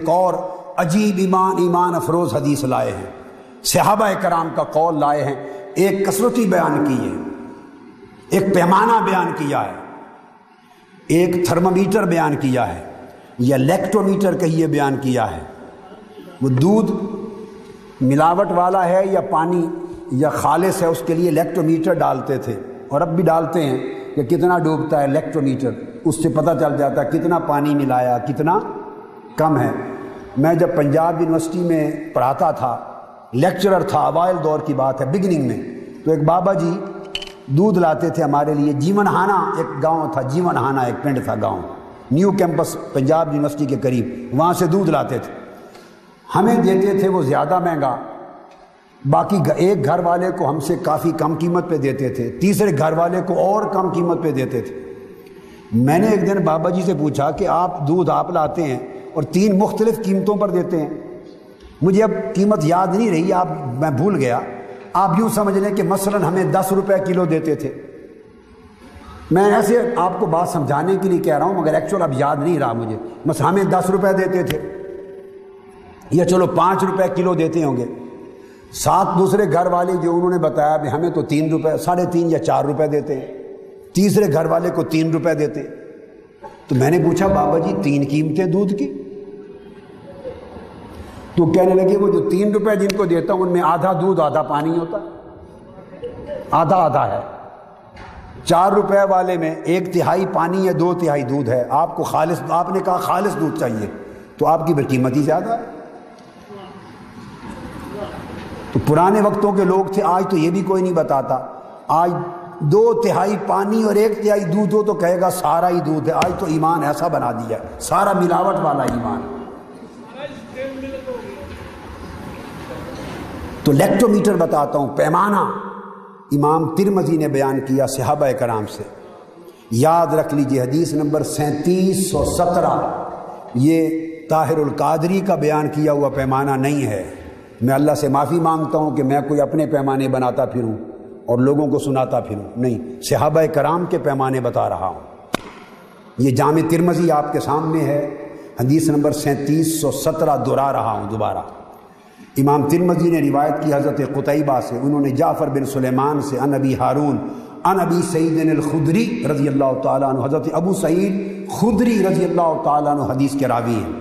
ایک اور عجیب ایمان افروز حدیث لائے ہیں، صحابہ کرام کا قول لائے ہیں، ایک کثرتی بیان کی ہے، ایک پیمانہ بیان کیا ہے، ایک تھرمامیٹر بیان کیا ہے، یا لیکٹومیٹر کہیے بیان کیا ہے۔ وہ دودھ ملاوٹ والا ہے یا پانی یا خالص ہے، اس کے لیے لیکٹومیٹر ڈالتے تھے، اور اب بھی ڈالتے ہیں کہ کتنا ڈوبتا ہے لیکٹومیٹر، اس سے پتہ چل جاتا ہے کتنا پانی ملایا، کتنا کم ہے۔ میں جب پنجاب یونیورسٹی میں پڑھاتا تھا، لیکچرر تھا، اوائل دور کی بات ہے، بگننگ میں، تو ایک بابا جی دودھ لاتے تھے ہمارے لیے، جیون ہانا ایک گاؤں تھا، جیون ہانا ایک پنڈ تھا، گاؤں نیو کیمپس پنجاب یونیورسٹی کے قریب، وہاں سے دودھ لاتے تھے، ہمیں دیتے تھے وہ زیادہ مہنگا، باقی ایک گھر والے کو ہم سے کافی کم قیمت پہ دیتے تھے، تیسرے گھر والے کو اور کم قیمت پہ دیتے تھے۔ میں نے ایک دن بابا جی سے پوچھا کہ آپ دودھ آپ لاتے ہیں اور 3 مختلف قیمتوں پر دیتے ہیں، مجھے اب قیمت یاد نہیں رہی، میں بھول گیا، آپ یوں سمجھ لیں کہ مثلا ہمیں 10 روپے کلو دیتے تھے۔ میں ایسے آپ کو بات سمجھانے کے لیے کہہ رہا ہوں، مگر ایکچوئل اب یاد نہیں رہا مجھے، مثلا ہمیں 10 روپے دیتے تھے، یا چلو 5 روپے کلو دیتے ہوں گے، 7 دوسرے گھر والے جو انہوں نے بتایا کہ ہمیں تو 3 روپے 3.5 یا 4 روپے دیتے ہیں، تیسرے گھر والے کو 3 روپے دیتے۔ تو میں نے پوچھا بابا جی 3 قیمتیں دودھ کی؟ تو کہنے لگے وہ جو 3 روپے جن کو دیتا ہوں ان میں آدھا دودھ آدھا پانی ہوتا ہے، آدھا آدھا ہے، 4 روپے والے میں 1/3 پانی ہے 2/3 دودھ ہے، آپ کو خالص، آپ نے کہا خالص دودھ چاہیے تو آپ کی قیمت ہی زیادہ ہے۔ تو پرانے وقتوں کے لوگ تھے، آج تو یہ بھی کوئی نہیں بتاتا، آج 2/3 پانی اور 1/3 دودھ ہو تو کہے گا سارا ہی دودھ ہے۔ آج تو ایمان ایسا بنا دیا ہے، سارا ملاوٹ والا ایمان۔ تو لیکٹومیٹر بتاتا ہوں، پیمانہ امام ترمذی نے بیان کیا صحابہ کرام سے، یاد رکھ لیجئے حدیث نمبر 3717، یہ طاہر القادری کا بیان کیا ہوا پیمانہ نہیں ہے۔ میں اللہ سے معافی مانگتا ہوں کہ میں کوئی اپنے پیمانے بناتا پھروں اور لوگوں کو سناتا پھروں، نہیں، صحابہ کرام کے پیمانے بتا رہا ہوں۔ یہ جامع ترمذی آپ کے سامنے ہے، حدیث نمبر 3717 دہرا رہا ہوں دوبارہ۔ امام ترمذی نے روایت کی حضرت قتیبہ سے، انہوں نے جعفر بن سلیمان سے، عن ابی ہارون عن ابی سعید الخدری رضی اللہ تعالیٰ عنہ، حضرت ابو سعید خدری رضی اللہ تعالیٰ عنہ حدیث کے راوی ہیں۔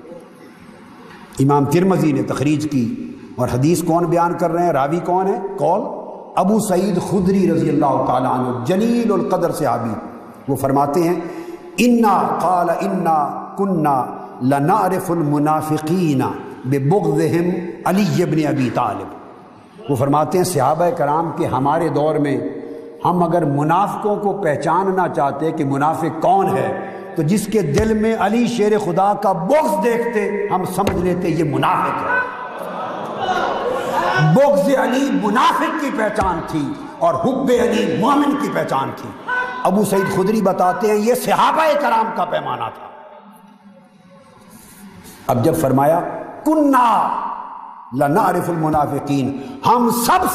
امام ترمذی نے تخریج کی، اور حدیث کون بیان کر رہے ہیں، راوی کون ہے؟ قول ابو سعید خدری رضی اللہ تعالیٰ عنہ، جلیل القدر صحابی۔ وہ فرماتے ہیں انا قال انا كنا لنعرف المنافقین ببغضهم علی بن ابی طالب۔ وہ فرماتے ہیں صحابہ کرام کے ہمارے دور میں ہم اگر منافقوں کو پہچاننا چاہتے کہ منافق کون ہے تو جس کے دل میں علی شیر خدا کا بغض دیکھتے ہم سمجھ لیتے یہ منافق ہے۔ بغض علی منافق کی پہچان تھی اور حب علی مومن کی پہچان تھی۔ ابو سعید خدری بتاتے ہیں یہ صحابہ کرام کا پیمانہ تھا۔ اب جب فرمایا کننا لنعرف المنافقین، ہم سب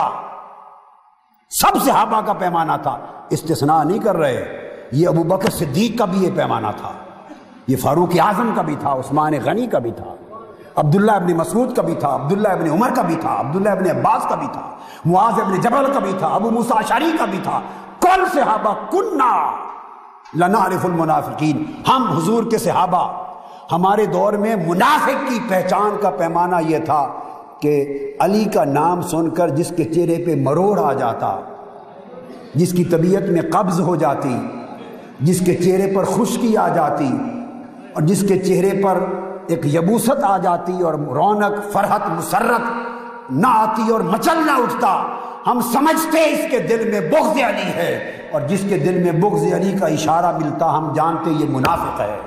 صحابہ کا پیمانہ تھا، استثناء نہیں کر رہے، یہ ابو بکر صدیق کا بھی یہ پیمانہ تھا، یہ فاروق اعظم کا بھی تھا، عثمان غنی کا بھی تھا، عبداللہ ابن مسعود کا بھی تھا، عبداللہ ابن عمر کا بھی تھا، عبداللہ ابن عباس کا بھی تھا، معاذ ابن جبل کا بھی تھا، ابو موسیٰ اشعری کا بھی تھا۔ کل صحابہ کننا لنعرف المنافقین، ہم حضور کے صحابہ، ہمارے دور میں منافق کی پہچان کا پیمانہ یہ تھا کہ علی کا نام سن کر جس کے چہرے پہ مروڑ آ جاتا، جس کی طبیعت میں قبض ہو جاتی، جس کے چہرے پر خشکی آ جاتی اور جس کے چہرے پر ایک یبوست آ جاتی اور رونق فرحت مسرت نہ آتی اور مچل نہ اٹھتا، ہم سمجھتے اس کے دل میں بغض علی ہے، اور جس کے دل میں بغض علی کا اشارہ ملتا ہم جانتے یہ منافق ہے۔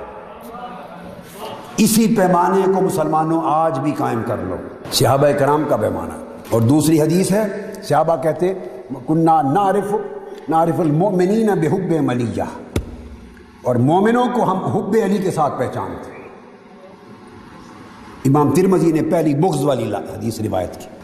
اسی پیمانے کو مسلمانوں آج بھی قائم کر لو، صحابہ کرام کا پیمانہ۔ اور دوسری حدیث ہے، صحابہ کہتے کنا نعرف المؤمنین بحب علیہ، اور مومنوں کو ہم حب علی کے ساتھ پہچانتے۔ امام ترمذی نے پہلی بغض والی حدیث روایت کی،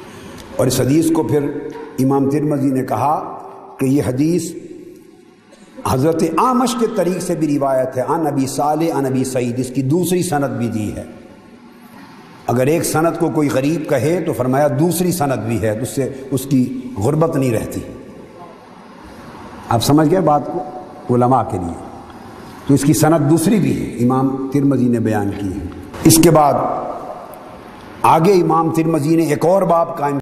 اور اس حدیث کو پھر امام ترمذی نے کہا کہ یہ حدیث حضرت اعمش کے طریق سے بھی روایت ہے، عن ابی صالح عن ابی سعید، اس کی دوسری سند بھی دی ہے۔ اگر ایک سند کو کوئی غریب کہے تو فرمایا دوسری سند بھی ہے، تو اس سے اس کی غربت نہیں رہتی۔ آپ سمجھ گئے بات کو؟ علماء کے لیے تو اس کی سند دوسری بھی ہے، امام ترمذی نے بیان کی ہے۔ اس کے بعد آگے امام ترمذی نے ایک اور باب قائم